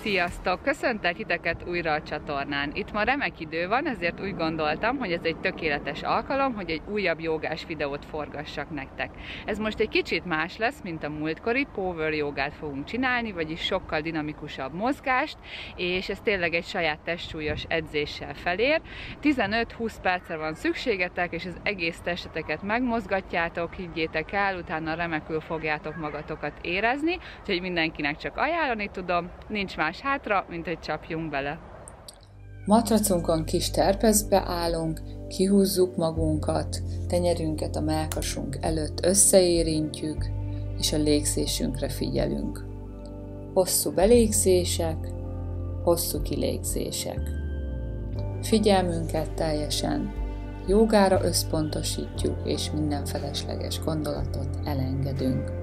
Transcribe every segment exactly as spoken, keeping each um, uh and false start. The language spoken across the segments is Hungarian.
Sziasztok! Köszöntök titeket újra a csatornán. Itt ma remek idő van, ezért úgy gondoltam, hogy ez egy tökéletes alkalom, hogy egy újabb jogás videót forgassak nektek. Ez most egy kicsit más lesz, mint a múltkori, power jogát fogunk csinálni, vagyis sokkal dinamikusabb mozgást, és ez tényleg egy saját testsúlyos edzéssel felér. tizenöt-húsz percre van szükségetek, és az egész testeteket megmozgatjátok, higgyétek el, utána remekül fogjátok magatokat érezni, úgyhogy mindenkinek csak ajánlani tudom, nincs más hátra, mint hogy csapjunk bele. Matracunkon kis terpeszbe állunk, kihúzzuk magunkat, tenyerünket a mellkasunk előtt összeérintjük, és a légzésünkre figyelünk. Hosszú belégzések, hosszú kilégzések. Figyelmünket teljesen jogára összpontosítjuk, és minden felesleges gondolatot elengedünk.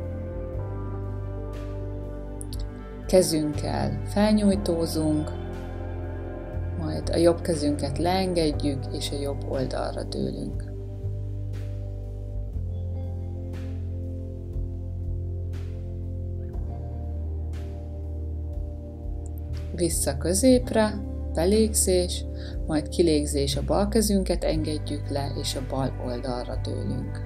Kezünkkel felnyújtózunk, majd a jobb kezünket leengedjük, és a jobb oldalra dőlünk. Vissza középre, belégzés, majd kilégzés, a bal kezünket engedjük le, és a bal oldalra dőlünk.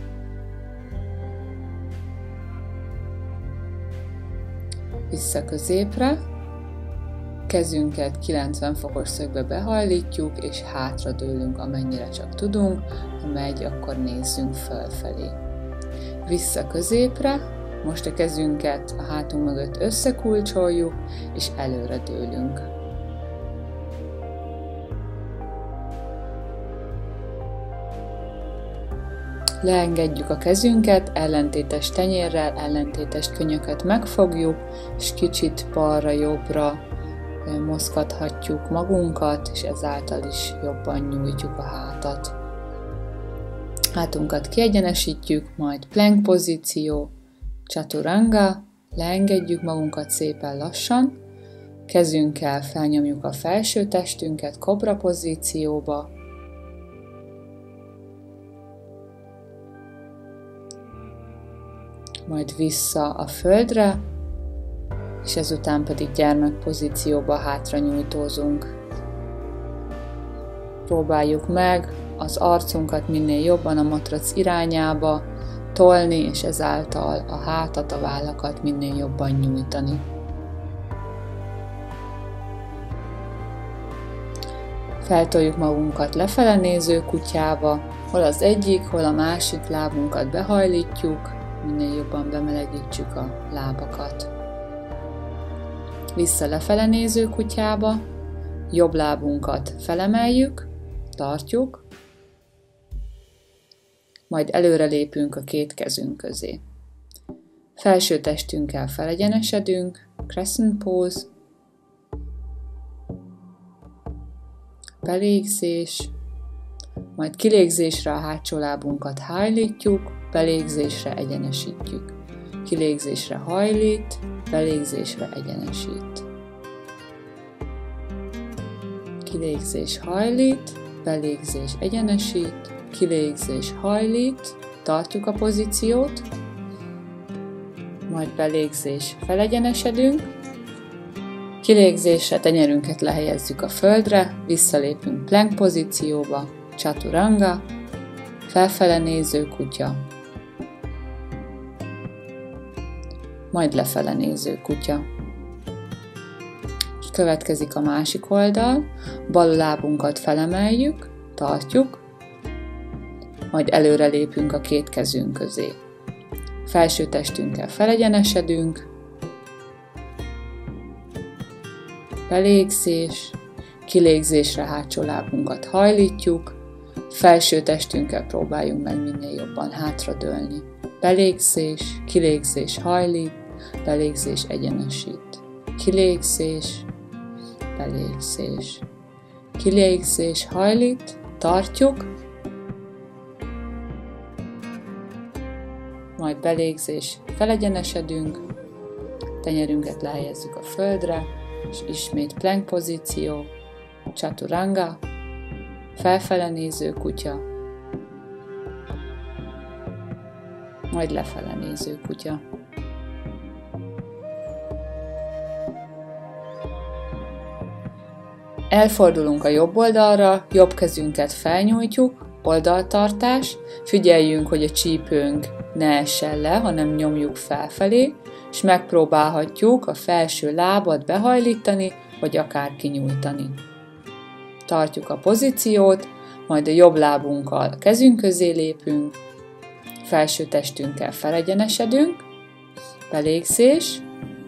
Vissza középre, kezünket kilencven fokos szögbe behajlítjuk, és hátra dőlünk, amennyire csak tudunk, ha megy, akkor nézzünk fölfelé. Vissza középre, most a kezünket a hátunk mögött összekulcsoljuk, és előre dőlünk. Leengedjük a kezünket, ellentétes tenyérrel, ellentétes könyöket megfogjuk, és kicsit balra-jobbra mozgathatjuk magunkat, és ezáltal is jobban nyújtjuk a hátat. Hátunkat kiegyenesítjük, majd plank pozíció, chaturanga, leengedjük magunkat szépen lassan, kezünkkel felnyomjuk a felső testünket kobra pozícióba, majd vissza a földre, és ezután pedig gyermek pozícióba hátra nyújtózunk. Próbáljuk meg az arcunkat minél jobban a matrac irányába tolni, és ezáltal a hátat, a vállakat minél jobban nyújtani. Feltoljuk magunkat lefele néző kutyába, hol az egyik, hol a másik lábunkat behajlítjuk, minél jobban bemelegítsük a lábakat. Vissza lefele néző kutyába, jobb lábunkat felemeljük, tartjuk, majd előre lépünk a két kezünk közé. Felső testünkkel felegyenesedünk, crescent pose, belégzés, majd kilégzésre a hátsó lábunkat hajlítjuk, belégzésre egyenesítjük. Kilégzésre hajlít, belégzésre egyenesít. Kilégzés hajlít, belégzés egyenesít, kilégzés hajlít, tartjuk a pozíciót, majd belégzés felegyenesedünk, kilégzésre tenyerünket lehelyezzük a földre, visszalépünk plank pozícióba, chaturanga, felfele néző kutya, majd lefele néző kutya. És következik a másik oldal, bal lábunkat felemeljük, tartjuk, majd előre lépünk a két kezünk közé. Felső testünkkel felegyenesedünk, belégzés, kilégzésre hátsó lábunkat hajlítjuk, felső testünkkel próbáljunk meg minél jobban hátradőlni. Belégzés, kilégzés hajlít, belégzés egyenesít. Kilégzés, belégzés. Kilégzés hajlít, tartjuk, majd belégzés felegyenesedünk, tenyerünket lehelyezzük a földre, és ismét plank pozíció, chaturanga, felfele néző kutya, majd lefele néző kutya. Elfordulunk a jobb oldalra, jobb kezünket felnyújtjuk, oldaltartás, figyeljünk, hogy a csípőnk ne essen le, hanem nyomjuk felfelé, és megpróbálhatjuk a felső lábat behajlítani, vagy akár kinyújtani. Tartjuk a pozíciót, majd a jobb lábunkkal kezünk közé lépünk, felső testünkkel felegyenesedünk, belégzés,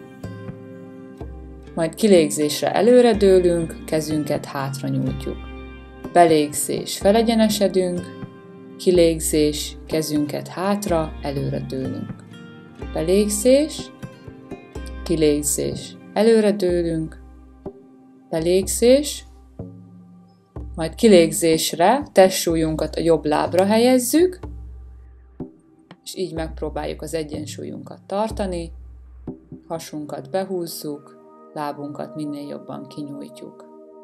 majd kilégzésre előre dőlünk, kezünket hátra nyújtjuk. Belégzés, felegyenesedünk, kilégzés, kezünket hátra, előre dőlünk. Belégzés, kilégzés, előre dőlünk, belégzés, majd kilégzésre testsúlyunkat a jobb lábra helyezzük, és így megpróbáljuk az egyensúlyunkat tartani, hasunkat behúzzuk, lábunkat minél jobban kinyújtjuk.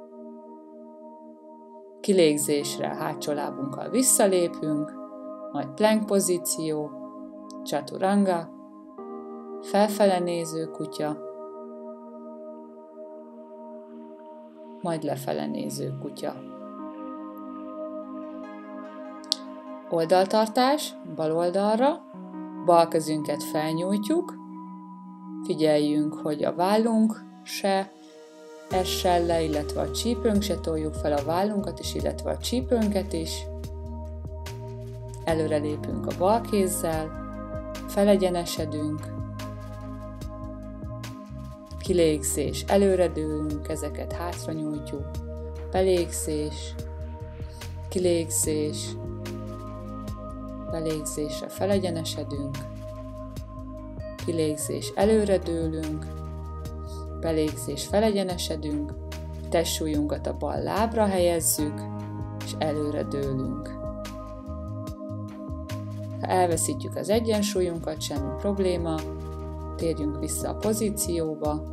Kilégzésre hátsó lábunkkal visszalépünk, majd plank pozíció, chaturanga, felfele néző kutya, majd lefele néző kutya. Oldaltartás, bal oldalra, bal kezünket felnyújtjuk, figyeljünk, hogy a vállunk se essen le, illetve a csípőnk se, toljuk fel a vállunkat is, illetve a csípőnket is. Előre lépünk a bal kézzel, felegyenesedünk, kilégzés, előre dőlünk, kezeket hátra nyújtjuk, belégzés, kilégzés, belégzésre felegyenesedünk, kilégzés, előre dőlünk, belégzés, felegyenesedünk, testsúlyunkat a bal lábra helyezzük, és előre dőlünk. Ha elveszítjük az egyensúlyunkat, semmi probléma, térjünk vissza a pozícióba,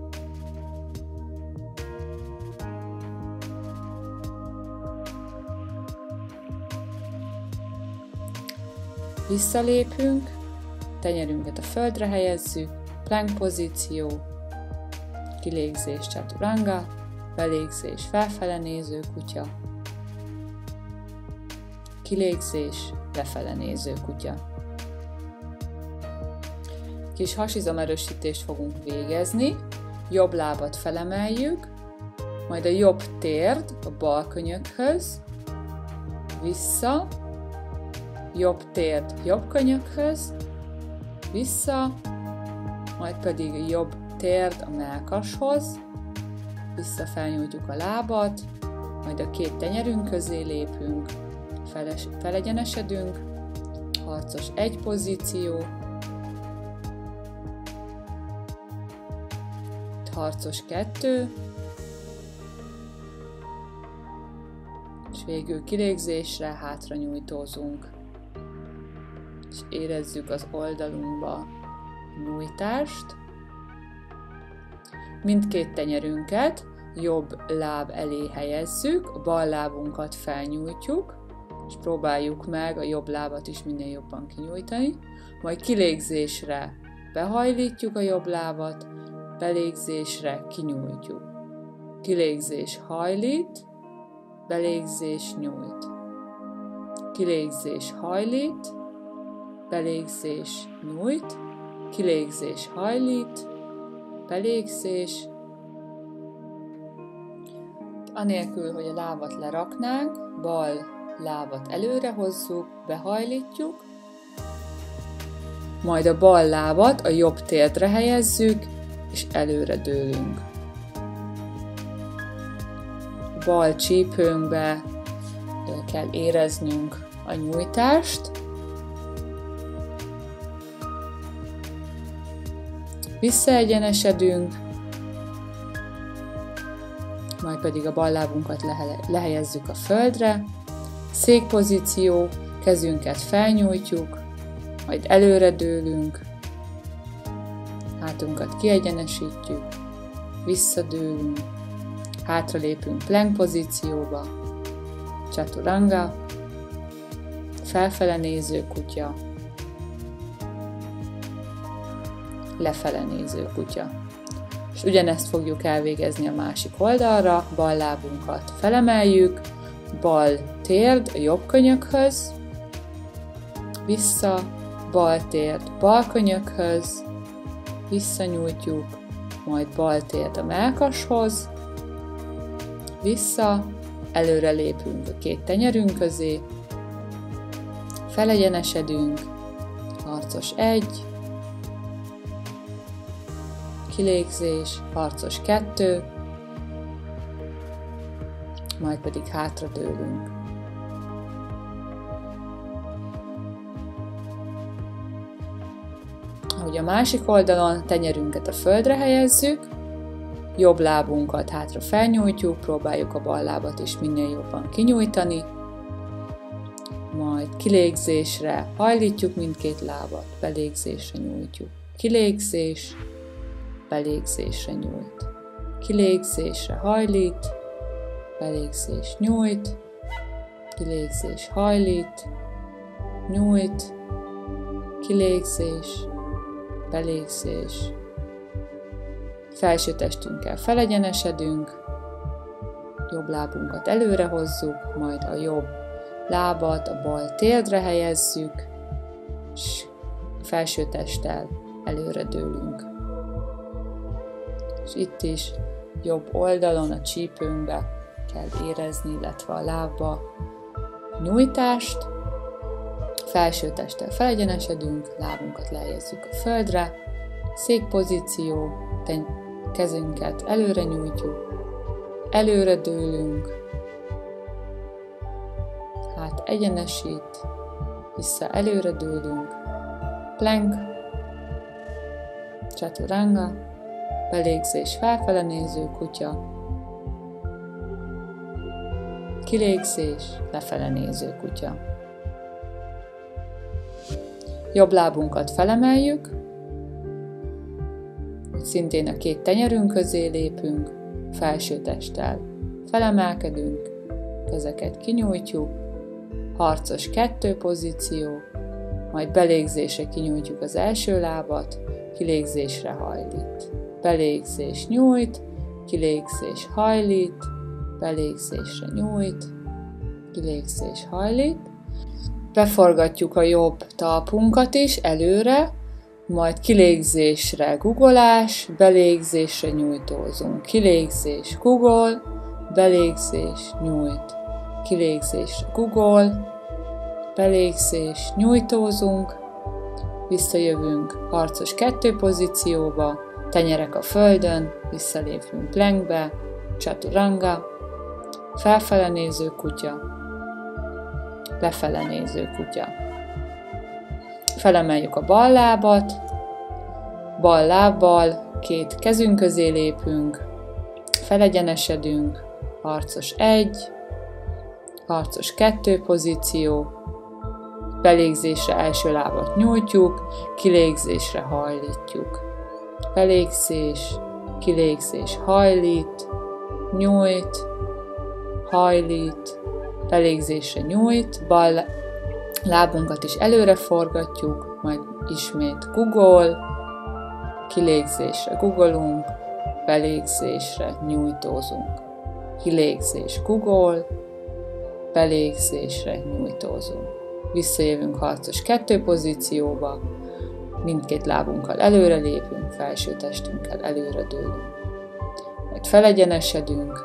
visszalépünk, tenyerünket a földre helyezzük, plank pozíció, kilégzés, chaturanga, belégzés, felfele néző kutya, kilégzés, lefele néző kutya. Kis hasizomerősítést fogunk végezni, jobb lábat felemeljük, majd a jobb térd a bal könyökhöz, vissza, jobb térd jobb könyökhöz, vissza, majd pedig jobb térd a mellkashoz, vissza felnyújtjuk a lábat, majd a két tenyerünk közé lépünk, feles, felegyenesedünk, harcos egy pozíció, harcos kettő, és végül kilégzésre hátra nyújtózunk, és érezzük az oldalunkba nyújtást. Mindkét tenyerünket jobb láb elé helyezzük, a bal lábunkat felnyújtjuk, és próbáljuk meg a jobb lábat is minél jobban kinyújtani, majd kilégzésre behajlítjuk a jobb lábat, belégzésre kinyújtjuk. Kilégzés hajlít, belégzés nyújt. Kilégzés hajlít, belégzés nyújt, kilégzés hajlít, belégzés. Anélkül, hogy a lábat leraknánk, bal lábat előre hozzuk, behajlítjuk, majd a bal lábat a jobb térdre helyezzük, és előre dőlünk. Bal csípőnkbe kell éreznünk a nyújtást, visszaegyenesedünk, majd pedig a bal lábunkat lehelyezzük a földre, székpozíció, kezünket felnyújtjuk, majd előre dőlünk, hátunkat kiegyenesítjük, visszadőlünk, hátralépünk plank pozícióba, chaturanga, felfele néző kutya, lefele néző kutya. és ugyanezt fogjuk elvégezni a másik oldalra, bal lábunkat felemeljük, bal térd a jobb könyökhöz, vissza, bal térd bal könyökhöz, visszanyújtjuk, majd bal térd a mellkashoz, vissza, előre lépünk a két tenyerünk közé, felegyenesedünk, harcos egy, kilégzés, harcos kettő, majd pedig hátradőlünk. Ahogy a másik oldalon tenyerünket a földre helyezzük, jobb lábunkat hátra felnyújtjuk, próbáljuk a bal lábat is minél jobban kinyújtani, majd kilégzésre hajlítjuk mindkét lábat, belégzésre nyújtjuk. Kilégzés, belégzésre nyújt. Kilégzésre hajlít, belégzés nyújt, kilégzés hajlít, nyújt, kilégzés, belégzés. Felső testünkkel felegyenesedünk, jobb lábunkat előre hozzuk, majd a jobb lábat a bal térdre helyezzük, és felső testtel előre dőlünk. És itt is jobb oldalon a csípőnkbe kell érezni, illetve a lábba nyújtást. Felső testtel felegyenesedünk, lábunkat lehelyezzük a földre, székpozíció, kezünket előre nyújtjuk, előre dőlünk, hát egyenesít, vissza előre dőlünk, plank, chaturanga, belégzés felfele néző kutya, kilégzés, lefele néző kutya. Jobb lábunkat felemeljük, szintén a két tenyerünk közé lépünk, felső testtel felemelkedünk, kezeket kinyújtjuk, harcos kettő pozíció, majd belégzésre kinyújtjuk az első lábat, kilégzésre hajlít. Belégzés nyújt, kilégzés hajlít, belégzésre nyújt, kilégzés hajlít. Beforgatjuk a jobb talpunkat is előre, majd kilégzésre guggolás, belégzésre nyújtózunk. Kilégzés guggol, belégzés nyújt. Kilégzésre guggol, belégzés nyújtózunk, visszajövünk harcos kettő pozícióba, tenyerek a földön, visszalépünk plankbe, chaturanga, felfele néző kutya, lefele néző kutya. Felemeljük a bal lábat, bal lábbal két kezünk közé lépünk, felegyenesedünk, harcos egy, harcos kettő pozíció, belégzésre első lábat nyújtjuk, kilégzésre hajlítjuk. Belégzés, kilégzés hajlít, nyújt, hajlít, belégzésre nyújt, bal lábunkat is előre forgatjuk, majd ismét guggol, kilégzésre guggolunk, belégzésre nyújtózunk. Kilégzés guggol, belégzésre nyújtózunk. Visszajövünk harcos kettő pozícióba, mindkét lábunkkal előre lépünk, felső testünkkel előre dőlünk. Majd felegyenesedünk,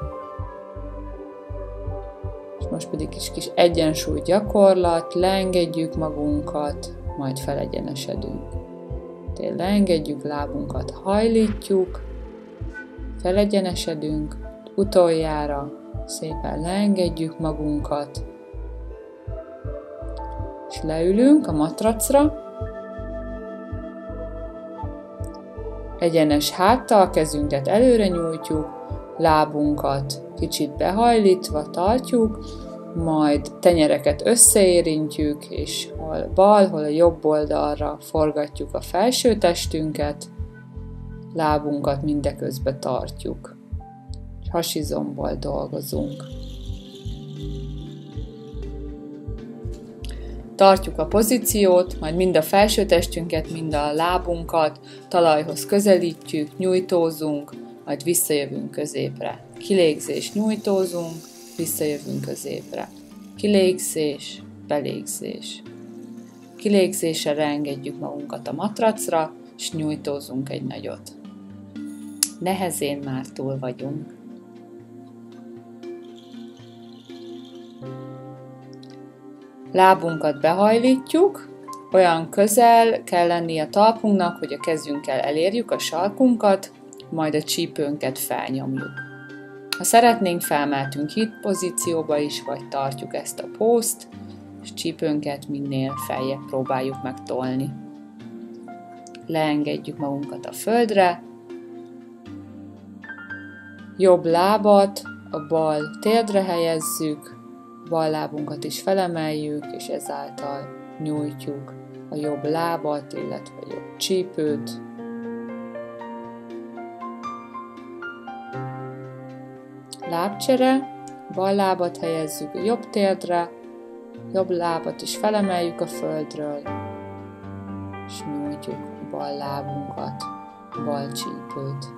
és most pedig kis, kis egyensúly gyakorlat, leengedjük magunkat, majd felegyenesedünk. Tehát leengedjük lábunkat, hajlítjuk, felegyenesedünk, utoljára szépen leengedjük magunkat, és leülünk a matracra, egyenes háttal kezünket előre nyújtjuk, lábunkat kicsit behajlítva tartjuk, majd tenyereket összeérintjük, és hol bal, hol a jobb oldalra forgatjuk a felső testünket, lábunkat mindeközben tartjuk. Hasizombbal dolgozunk. Tartjuk a pozíciót, majd mind a felső testünket, mind a lábunkat talajhoz közelítjük, nyújtózunk, majd visszajövünk középre. Kilégzés, nyújtózunk, visszajövünk középre. Kilégzés, belégzés. Kilégzésre reengedjük magunkat a matracra, és nyújtózunk egy nagyot. Nehezén már túl vagyunk. Lábunkat behajlítjuk, olyan közel kell lenni a talpunknak, hogy a kezünkkel elérjük a sarkunkat, majd a csípőnket felnyomjuk. Ha szeretnénk, felmeltünk hit pozícióba is, vagy tartjuk ezt a pózt, és csípőnket minél feljebb próbáljuk megtolni. Leengedjük magunkat a földre, jobb lábat a bal térdre helyezzük, bal lábunkat is felemeljük, és ezáltal nyújtjuk a jobb lábat, illetve a jobb csípőt. Lábcsere, bal lábat helyezzük a jobb térdre, jobb lábat is felemeljük a földről, és nyújtjuk a bal lábunkat, a bal csípőt.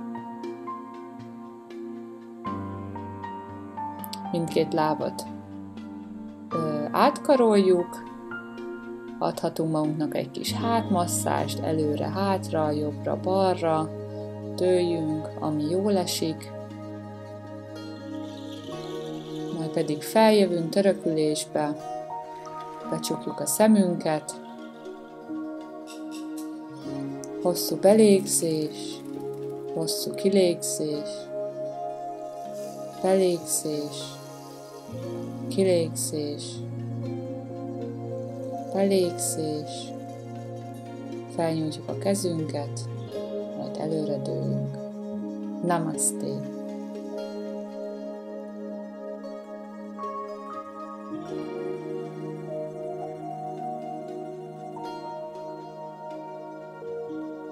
Mindkét lábat ö, átkaroljuk, adhatunk magunknak egy kis hátmasszást, előre-hátra, jobbra-balra, dőljünk, ami jól esik, majd pedig feljövünk törökülésbe, becsukjuk a szemünket, hosszú belégzés, hosszú kilégzés, belégzés, kilégzés, belégzés, felnyújtjuk a kezünket, majd előre dőlünk. Namaste!